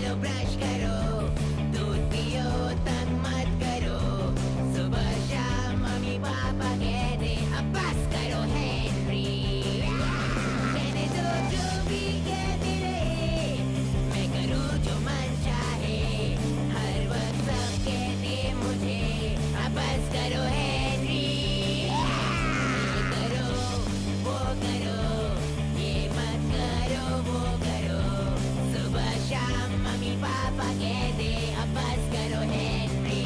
लो brush करो, दूध पियो तंग मत करो, सुबह शाम मम्मी पापा कहते अब बस करो हेनरी। कहने दो जो भी कहते रहे, मैं करूँ जो मन चाहे, हर वक्त सब कहते मुझे अब बस करो हेनरी। ये करो वो करो, ये मत करो वो करो, सुबह शाम मम्मी पापा कहते अब बस करो हेनरी।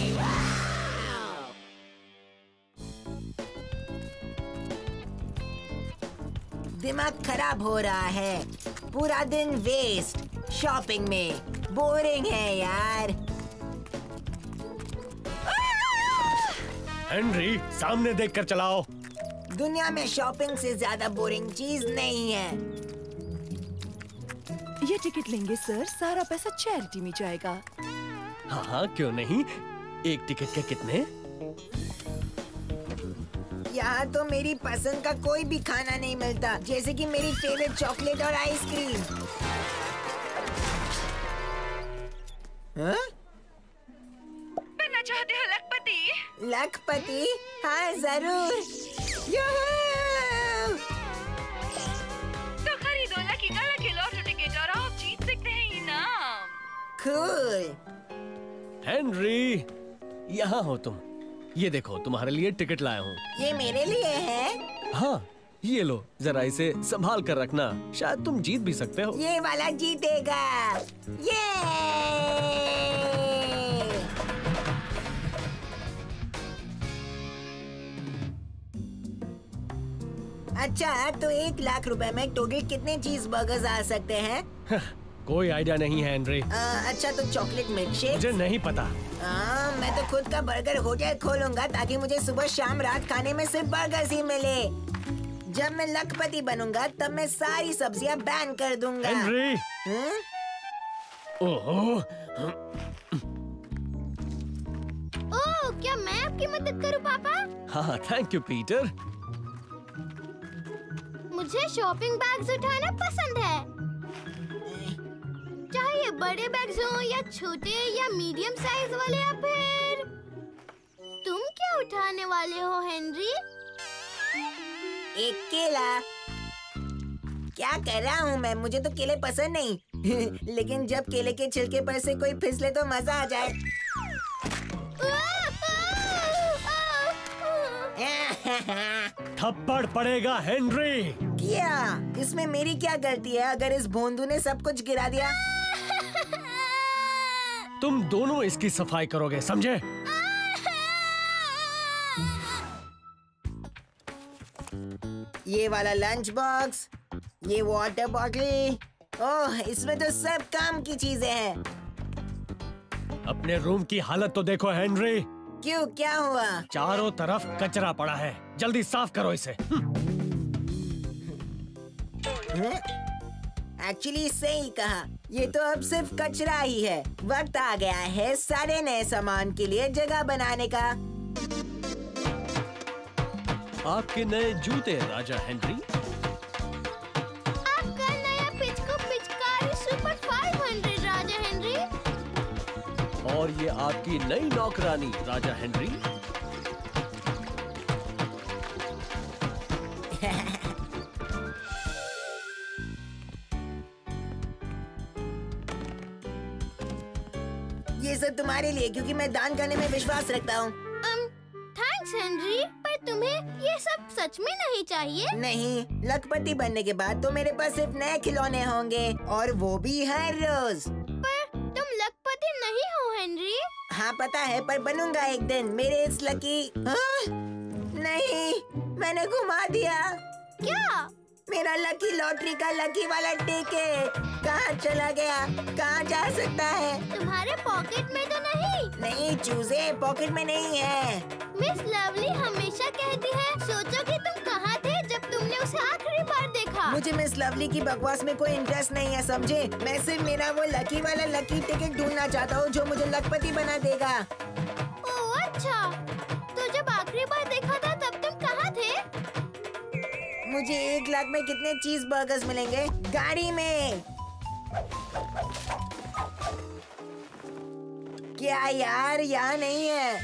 दिमाग खराब हो रहा है, पूरा दिन वेस्ट शॉपिंग में, बोरिंग है यार। हेनरी सामने देखकर चलाओ। दुनिया में शॉपिंग से ज्यादा बोरिंग चीज नहीं है। ये टिकट लेंगे सर, सारा पैसा चैरिटी में जाएगा। हाँ हाँ क्यों नहीं, एक टिकट के कितने? यहाँ तो मेरी पसंद का कोई भी खाना नहीं मिलता, जैसे कि मेरी फेवरेट चॉकलेट और आइसक्रीम। हाँ? बनना चाहते हो लखपति? लखपति? हाँ जरूर। तो खरीदो लकी का लकी लॉटरी टिकट और आप जीत सकते हैं इनाम। कूल। हेनरी यहाँ हो तुम, ये देखो तुम्हारे लिए टिकट लाया हूँ। ये मेरे लिए है? हाँ ये लो, जरा इसे संभाल कर रखना, शायद तुम जीत भी सकते हो। ये वाला जीतेगा। ये अच्छा, तो 1 लाख रुपए में टोटल कितने चीज बर्गर्स आ सकते हैं? कोई आइडिया नहीं है हेनरी। अच्छा तो चॉकलेट मिल्क शेक? मुझे नहीं पता। मैं तो खुद का बर्गर होटल खोलूंगा ताकि मुझे सुबह शाम रात खाने में सिर्फ बर्गर्स ही मिले। जब मैं लखपति बनूंगा तब मैं सारी सब्जियां बैन कर दूंगा। हेनरी। ओहो। ओह, क्या मैं आपकी मदद करूं पापा? हाँ थैंक यू पीटर। मुझे शॉपिंग बैग्स उठाना पसंद है, चाहे बड़े बैग्स हो या छोटे या मीडियम साइज वाले, या फिर तुम क्या उठाने वाले हो हेनरी? एक केला। क्या कर रहा हूँ मैं, मुझे तो केले पसंद नहीं। लेकिन जब केले के छिलके पर से कोई फिसले तो मजा आ जाए। थप्पड़ पड़ेगा हेनरी। क्या इसमें मेरी क्या गलती है अगर इस भोंदू ने सब कुछ गिरा दिया? तुम दोनों इसकी सफाई करोगे, समझे? ये वाला लंच बॉक्स, ये वाटर बॉटल, ओह इसमें तो सब काम की चीजें हैं। अपने रूम की हालत तो देखो हेनरी। क्यों, क्या हुआ? चारों तरफ कचरा पड़ा है, जल्दी साफ करो इसे। एक्चुअली सही कहा, ये तो अब सिर्फ कचरा ही है। वक्त आ गया है सारे नए सामान के लिए जगह बनाने का। आपके नए जूते राजा हेनरी। आपका नया पिचको पिचकारी सुपर 500 राजा हेनरी। और ये आपकी नई नौकरानी राजा हेनरी। ये सब तुम्हारे लिए, क्योंकि मैं दान करने में विश्वास रखता हूँ। थैंक्स हेनरी, पर तुम्हें ये सब सच में नहीं चाहिए। नहीं, लखपति बनने के बाद तो मेरे पास सिर्फ नए खिलौने होंगे, और वो भी हर रोज। पर तुम लखपति नहीं हो हेनरी। हाँ पता है, पर बनूंगा एक दिन। मेरे इस लकी नहीं, मैंने घुमा दिया। क्या? मेरा लकी लॉटरी का लकी वाला टिकट कहाँ चला गया? कहाँ जा सकता है? तुम्हारे पॉकेट में तो नहीं? नहीं चूजे, पॉकेट में नहीं है। मिस लवली हमेशा कहती है, सोचो कि तुम कहाँ थे जब तुमने उसे आखिरी बार देखा। मुझे मिस लवली की बकवास में कोई इंटरेस्ट नहीं है, समझे? मैं सिर्फ मेरा वो लकी वाला लकी टिकट ढूंढना चाहता हूँ जो मुझे लखपति बना देगा। ओह अच्छा, तो जब आखिरी बार देखा था तब तुम कहाँ थे? मुझे 1 लाख में कितने चीज बर्गर्स मिलेंगे? गाड़ी में। क्या यार, यहाँ नहीं है।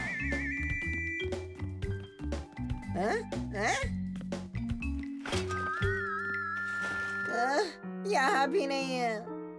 हाँ? हाँ? यहाँ भी नहीं है।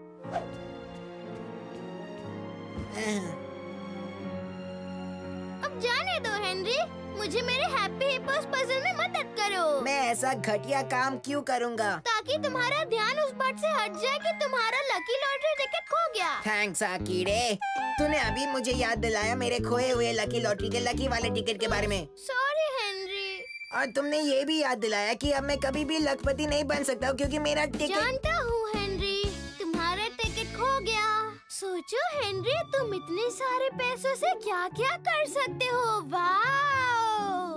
अब जाने दो हेनरी, मुझे मेरे हैप्पी हिप्पोस पजल में मदद करो। मैं ऐसा घटिया काम क्यों करूँगा? ताकि तुम्हारा ध्यान उस बात से हट जाए कि तुम्हारा लकी लॉटरी टिकट खो गया। थैंक्स कीड़े, तूने अभी मुझे याद दिलाया मेरे खोए हुए लकी लॉटरी के लकी वाले टिकट के बारे में। Sorry Henry. और तुमने ये भी याद दिलाया कि अब मैं कभी भी लखपति नहीं बन सकता हूँ क्योंकि मेरा टिकट। जानता हूँ हेनरी, तुम्हारा टिकट खो गया। सोचो हेनरी, तुम इतने सारे पैसों से क्या क्या कर सकते हो। वाओ!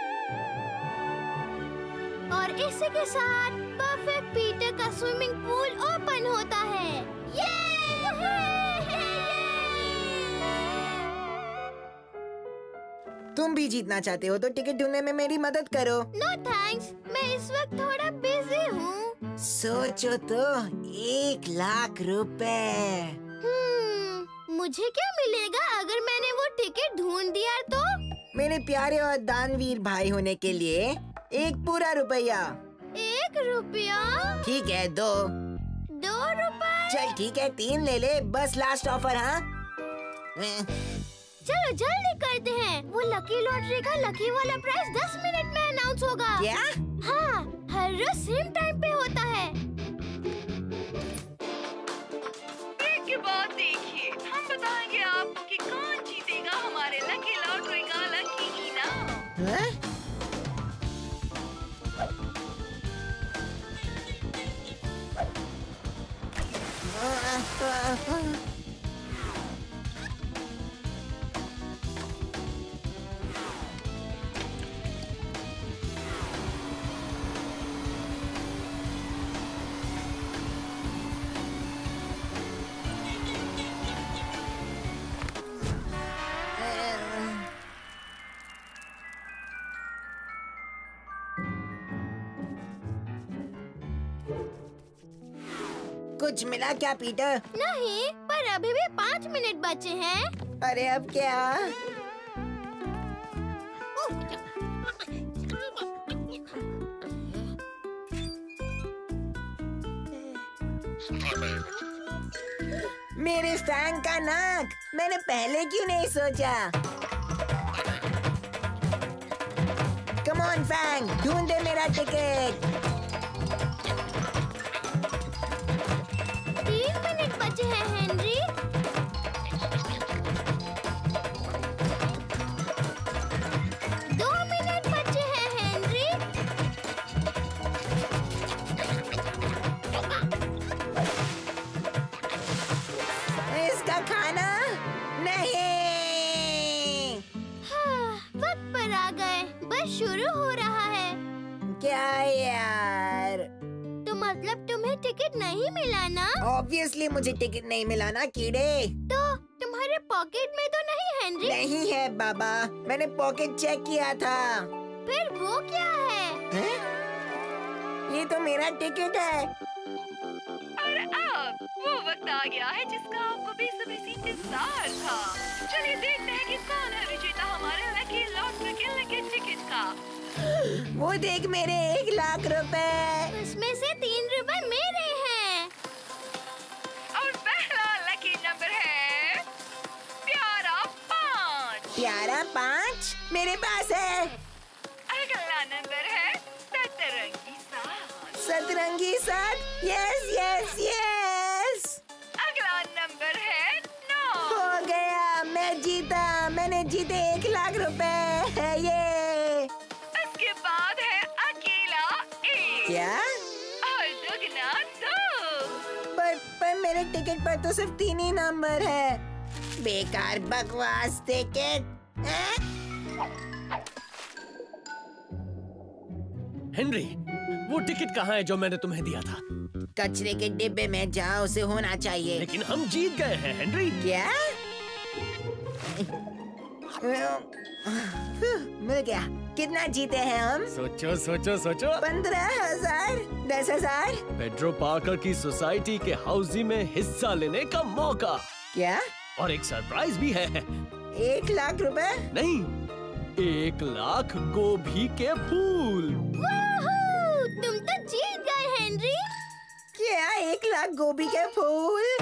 और इसी के साथ परफेक्ट पीटर का स्विमिंग पूल ओपन होता है। ये! तुम भी जीतना चाहते हो तो टिकट ढूंढने में मेरी मदद करो। नो थैंक्स, मैं इस वक्त थोड़ा बिजी हूँ। सोचो तो, 1 लाख रुपए। मुझे क्या मिलेगा अगर मैंने वो टिकट ढूंढ दिया तो? मेरे प्यारे और दानवीर भाई होने के लिए 1 पूरा रुपया। 1 रुपया? ठीक है, 2 रुपए? चल ठीक है, 3 ले ले, बस लास्ट ऑफर। हाँ, चलो जल्दी करते हैं। वो लकी लॉटरी का लकी वाला प्राइस 10 मिनट में अनाउंस होगा। क्या? हाँ, हर रोज सेम टाइम पे होता है। ब्रेक के बाद देखिए, हम बताएंगे आपको कि कौन जीतेगा हमारे लकी लॉटरी का लकी इनाम। हाँ? कुछ मिला क्या पीटर? नहीं, पर अभी भी 5 मिनट बचे हैं। अरे अब क्या? मेरे फैंग का नाक, मैंने पहले क्यों नहीं सोचा? कम ऑन फैंग, ढूंढ दे मेरा टिकट। 3 मिनट बचे हैं हेनरी। दो मिनट बचे हैं हेनरी। इसका खाना नहीं। हाँ, वक्त पर आ गए, बस शुरू हो रहा है। क्या यार? तो मतलब तुम्हें टिकट नहीं मिला ना? ऑब्वियसली मुझे टिकट नहीं मिला ना कीड़े। तो तुम्हारे पॉकेट में तो नहीं हेनरी? नहीं है बाबा, मैंने पॉकेट चेक किया था। फिर वो क्या है? हैं? ये तो मेरा टिकट है। और अब वो वक्त आ गया है जिसका आपको बेसब्री से इंतजार था। चलिए देखते हैं कि कौन है विजेता हमारे लकी लॉटरी के लकी टिकट का। वो देख मेरे 1 लाख रुपए। उसमें से 3 रुपए मेरे हैं। और पहला लकी नंबर है प्यारा 5। प्यारा 5 मेरे पास है। अगला नंबर है सतरंगी 7। सतरंगी 7। Yes yes yes. अगला नंबर है 9। हो गया, मैं जीता। मैंने जीते 1 लाख रुपए है ये। उसके बाद है अकेला 1। क्या? और दुगना 2। पर मेरे टिकट पर तो सिर्फ 3 ही नंबर है। बेकार बकवास टिकट। हेनरी, वो टिकट कहाँ है जो मैंने तुम्हें दिया था? कचरे के डिब्बे में, जहाँ उसे होना चाहिए। लेकिन हम जीत गए हैं हेनरी। क्या? मिल गया। कितना जीते हैं हम? सोचो सोचो सोचो। 15,000, 10,000। पेड्रो पार्कर की सोसाइटी के हाउसी में हिस्सा लेने का मौका। क्या? और एक सरप्राइज भी है। 1 लाख रुपए? नहीं, 1 लाख गोभी के फूल। वूहू! तुम तो जीत गए हेनरी। क्या 1 लाख गोभी के फूल?